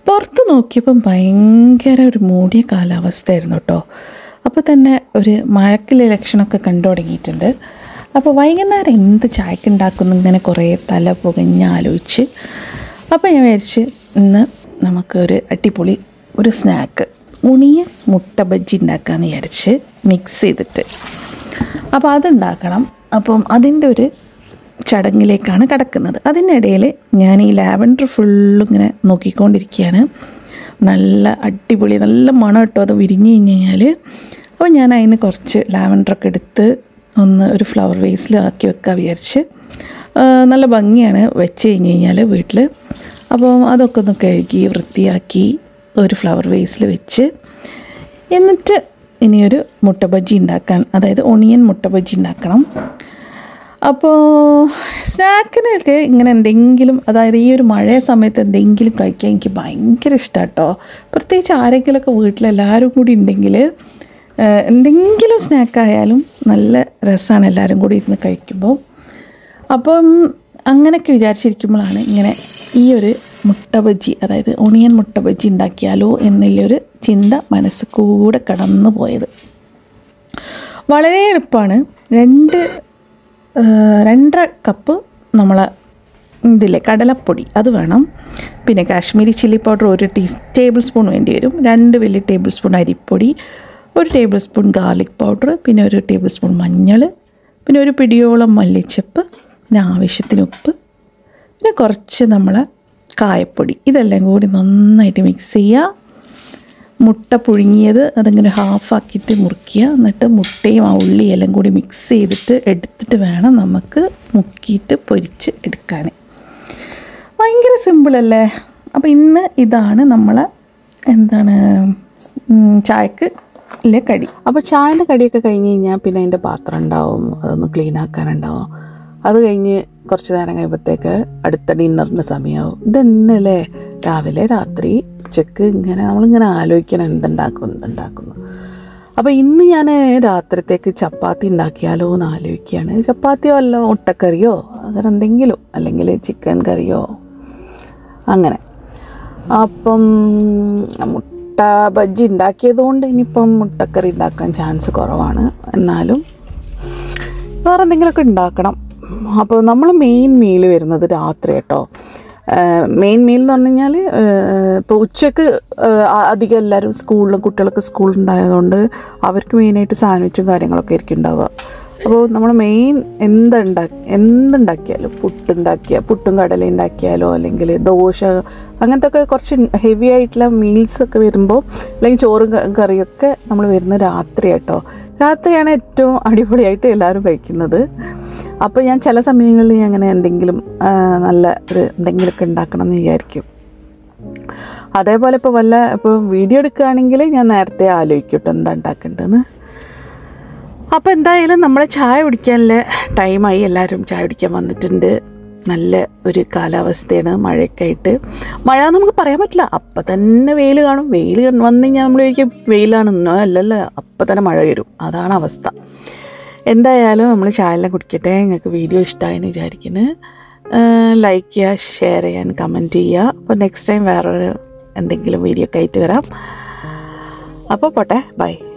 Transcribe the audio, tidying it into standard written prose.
പുറത്ത് നോക്കിയപ്പം ഭയങ്കര ഒരു മൂടിയ കാലാവസ്ഥയായിരുന്നു കേട്ടോ. അപ്പോൾ തന്നെ ഒരു മഴക്കിലെ ലക്ഷണമൊക്കെ കണ്ടു തുടങ്ങിയിട്ടുണ്ട്. അപ്പോൾ വൈകുന്നേരം എന്ത് ചായക്ക് ഉണ്ടാക്കുന്നു ഇങ്ങനെ കുറേ തല പുകഞ്ഞ് ആലോചിച്ച് അപ്പോൾ ഞാൻ വിചാരിച്ച് ഇന്ന് നമുക്കൊരു അടിപൊളി ഒരു സ്നാക്ക് ഉണിയൻ മുട്ട ബജ്ജി ഉണ്ടാക്കാമെന്ന് വിചാരിച്ച് മിക്സ് ചെയ്തിട്ട് അപ്പോൾ അതുണ്ടാക്കണം. അപ്പം അതിൻ്റെ ഒരു ചടങ്ങിലേക്കാണ് കിടക്കുന്നത്. അതിനിടയിൽ ഞാൻ ഈ ലാവൻഡർ ഫുള്ളും ഇങ്ങനെ നോക്കിക്കൊണ്ടിരിക്കുകയാണ്. നല്ല അടിപൊളി നല്ല മണം കേട്ടോ അത് വിരിഞ്ഞ് കഴിഞ്ഞാൽ. അപ്പോൾ ഞാൻ അതിന് കുറച്ച് ലാവൻഡറൊക്കെ എടുത്ത് ഒന്ന് ഒരു ഫ്ലവർ വേസിൽ ആക്കി വെക്കാൻ വിചാരിച്ച്. നല്ല ഭംഗിയാണ് വെച്ച് കഴിഞ്ഞ് കഴിഞ്ഞാൽ വീട്ടിൽ. അപ്പോൾ അതൊക്കെ ഒന്ന് കഴുകി വൃത്തിയാക്കി ഒരു ഫ്ലവർ വേസിൽ വെച്ച് എന്നിട്ട് ഇനിയൊരു മുട്ട ബജ്ജി ഉണ്ടാക്കാൻ, അതായത് ഒണിയൻ മുട്ട ബജ്ജി ഉണ്ടാക്കണം. അപ്പോൾ സ്നാക്കിനൊക്കെ ഇങ്ങനെ എന്തെങ്കിലും, അതായത് ഈ ഒരു മഴ സമയത്ത് എന്തെങ്കിലും കഴിക്കാൻ എനിക്ക് ഭയങ്കര ഇഷ്ടമാണ് കേട്ടോ. പ്രത്യേകിച്ച് ആരെങ്കിലുമൊക്കെ വീട്ടിലെല്ലാവരും കൂടി ഉണ്ടെങ്കിൽ എന്തെങ്കിലും സ്നാക്കായാലും നല്ല രസമാണ് എല്ലാവരും കൂടി ഇരുന്ന് കഴിക്കുമ്പോൾ. അപ്പം അങ്ങനെയൊക്കെ വിചാരിച്ചിരിക്കുമ്പോഴാണ് ഇങ്ങനെ ഈ ഒരു മുട്ട ബജ്ജി, അതായത് ഒണിയൻ മുട്ട ബജ്ജി ഉണ്ടാക്കിയാലോ എന്നുള്ളൊരു ചിന്ത മനസ്സിൽ കൂടെ കടന്നു പോയത്. വളരെ എളുപ്പമാണ്. 2.5 കപ്പ് നമ്മളെ ഇതില്ലേ കടലപ്പൊടി അത് വേണം. പിന്നെ Kashmiri chilli powder 1 tablespoon വേണ്ടി വരും. 2 വലിയ ടേബിൾ സ്പൂൺ അരിപ്പൊടി, 1 ടേബിൾ സ്പൂൺ ഗാർലിക് പൗഡർ, പിന്നെ 1 ടേബിൾ സ്പൂൺ മഞ്ഞൾ, പിന്നെ 1 പിടിയോളം മല്ലിച്ചപ്പ്, പിന്നെ ആവശ്യത്തിന് ഉപ്പ്, പിന്നെ കുറച്ച് നമ്മളെ കായപ്പൊടി. ഇതെല്ലാം കൂടി നന്നായിട്ട് മിക്സ് ചെയ്യുക. മുട്ട പുഴുങ്ങിയത് അതിങ്ങനെ ഹാഫാക്കിയിട്ട് മുറിക്കുക. എന്നിട്ട് മുട്ടയും ആ ഉള്ളി എല്ലാം കൂടി മിക്സ് ചെയ്തിട്ട് എടുത്തിട്ട് വേണം നമുക്ക് മുക്കിയിട്ട് പൊരിച്ച് എടുക്കാൻ. ഭയങ്കര സിമ്പിളല്ലേ. അപ്പോൾ ഇന്ന് ഇതാണ് നമ്മളെ ചായക്ക് ഇല്ലേ കടി. അപ്പോൾ ചായൻ്റെ കടിയൊക്കെ കഴിഞ്ഞ് കഴിഞ്ഞാൽ പിന്നെ അതിൻ്റെ പാത്രം ഉണ്ടാവും, അതൊന്ന് ക്ലീൻ ആക്കാനുണ്ടാവും. അത് കഴിഞ്ഞ് കുറച്ച് നേരം കഴിയുമ്പോഴത്തേക്ക് അടുത്ത ഡിന്നറിൻ്റെ സമയമാവും. ഇതന്നെയല്ലേ രാവിലെ രാത്രി ഉച്ചക്ക് ഇങ്ങനെ നമ്മളിങ്ങനെ ആലോചിക്കണം എന്തുണ്ടാക്കുന്നു. അപ്പോൾ ഇന്ന് ഞാൻ രാത്രിത്തേക്ക് ചപ്പാത്തി ഉണ്ടാക്കിയാലോ എന്ന് ആലോചിക്കുകയാണ്. ചപ്പാത്തിയോ അല്ല മുട്ടക്കറിയോ അങ്ങനെ എന്തെങ്കിലും, അല്ലെങ്കിൽ ചിക്കൻ കറിയോ അങ്ങനെ. അപ്പം മുട്ട ബജ്ജി ഉണ്ടാക്കിയതുകൊണ്ട് ഇനിയിപ്പം മുട്ടക്കറി ഉണ്ടാക്കാൻ ചാൻസ് കുറവാണ്. എന്നാലും വേറെ എന്തെങ്കിലുമൊക്കെ ഉണ്ടാക്കണം. അപ്പോൾ നമ്മൾ മെയിൻ മീൽ വരുന്നത് രാത്രി കേട്ടോ. മെയിൻ മീൽ എന്ന് പറഞ്ഞു കഴിഞ്ഞാൽ ഇപ്പോൾ ഉച്ചയ്ക്ക് അധികം എല്ലാവരും കുട്ടികളൊക്കെ സ്കൂളുണ്ടായതുകൊണ്ട് അവർക്ക് മെയിനായിട്ട് സാൻഡ്വിച്ചും കാര്യങ്ങളൊക്കെ ആയിരിക്കും ഉണ്ടാവുക. അപ്പോൾ നമ്മൾ മെയിൻ എന്തുണ്ടാക്കിയാലും പുട്ടും കടല ഉണ്ടാക്കിയാലോ അല്ലെങ്കിൽ ദോശ അങ്ങനത്തെ ഒക്കെ കുറച്ച് ഹെവി ആയിട്ടുള്ള മീൽസൊക്കെ വരുമ്പോൾ, അല്ലെങ്കിൽ ചോറും കറിയൊക്കെ നമ്മൾ വരുന്നത് രാത്രി കേട്ടോ. രാത്രിയാണ് ഏറ്റവും അടിപൊളിയായിട്ട് എല്ലാവരും കഴിക്കുന്നത്. അപ്പോൾ ഞാൻ ചില സമയങ്ങളിൽ അങ്ങനെ എന്തെങ്കിലും നല്ല എന്തെങ്കിലുമൊക്കെ ഉണ്ടാക്കണം എന്ന് വിചാരിക്കും. അതേപോലെ ഇപ്പോൾ വീഡിയോ എടുക്കുകയാണെങ്കിൽ ഞാൻ നേരത്തെ ആലോചിക്കും കേട്ടോ എന്താ ഉണ്ടാക്കേണ്ടതെന്ന്. അപ്പോൾ എന്തായാലും നമ്മളെ ചായ കുടിക്കാനുള്ള ടൈമായി. എല്ലാവരും ചായ കുടിക്കാൻ വന്നിട്ടുണ്ട്. നല്ല ഒരു കാലാവസ്ഥയാണ് മഴയൊക്കെ ആയിട്ട്. മഴ നമുക്ക് പറയാൻ പറ്റില്ല, അപ്പം തന്നെ വെയിൽ കാണും. വെയിൽ വന്നു കഴിഞ്ഞാൽ നമ്മൾ ഒരിക്കലും വെയിലാണെന്നോ അല്ലല്ലോ, അപ്പം തന്നെ മഴ വരും. അതാണ് അവസ്ഥ. എന്തായാലും നമ്മൾ ചായയെല്ലാം കുടിക്കട്ടെ. നിങ്ങൾക്ക് വീഡിയോ ഇഷ്ടമായെന്ന് വിചാരിക്കുന്നു. ലൈക്ക് ചെയ്യുക, ഷെയർ ചെയ്യാൻ, കമൻറ്റ് ചെയ്യുക. അപ്പോൾ നെക്സ്റ്റ് ടൈം വേറൊരു എന്തെങ്കിലും വീഡിയോ ഒക്കെ ആയിട്ട് വരാം. അപ്പോൾ പോട്ടെ, ബൈ.